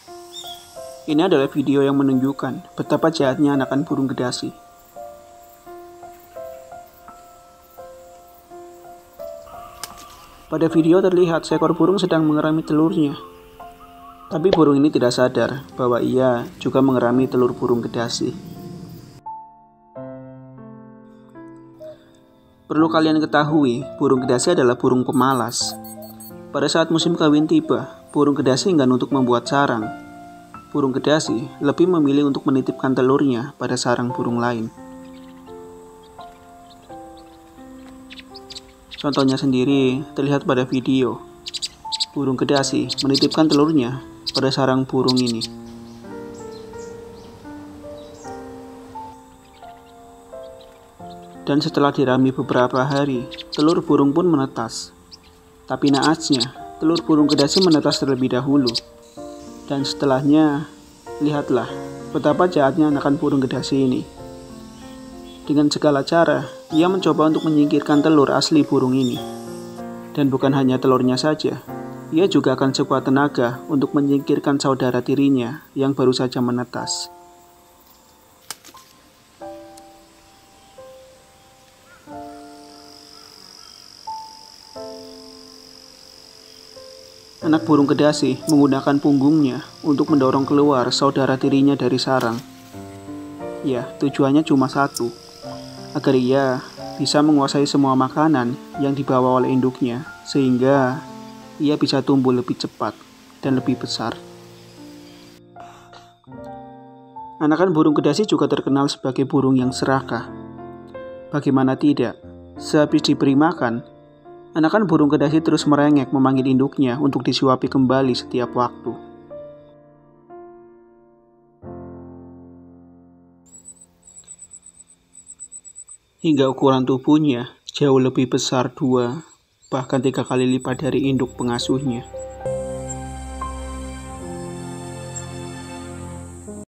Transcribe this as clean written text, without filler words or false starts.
Ini adalah video yang menunjukkan betapa jahatnya anakan burung gedasi. Pada video terlihat seekor burung sedang mengerami telurnya. Tapi burung ini tidak sadar bahwa ia juga mengerami telur burung gedasi. Perlu kalian ketahui, burung gedasi adalah burung pemalas. Pada saat musim kawin tiba, burung gedasi enggan untuk membuat sarang. Burung gedasi lebih memilih untuk menitipkan telurnya pada sarang burung lain. Contohnya sendiri terlihat pada video. Burung gedasi menitipkan telurnya pada sarang burung ini. Dan setelah dirami beberapa hari, telur burung pun menetas. Tapi naasnya, telur burung gedasi menetas terlebih dahulu. Dan setelahnya, lihatlah betapa jahatnya anakan burung gedasi ini. Dengan segala cara, ia mencoba untuk menyingkirkan telur asli burung ini. Dan bukan hanya telurnya saja, ia juga akan sekuat tenaga untuk menyingkirkan saudara tirinya yang baru saja menetas. Anak burung gedasi menggunakan punggungnya untuk mendorong keluar saudara tirinya dari sarang. Ya, tujuannya cuma satu, agar ia bisa menguasai semua makanan yang dibawa oleh induknya, sehingga ia bisa tumbuh lebih cepat dan lebih besar. Anakan burung gedasi juga terkenal sebagai burung yang serakah. Bagaimana tidak, sehabis diberi makan, anakan burung gedasi terus merengek memanggil induknya untuk disuapi kembali setiap waktu. Hingga ukuran tubuhnya jauh lebih besar 2, bahkan 3 kali lipat dari induk pengasuhnya.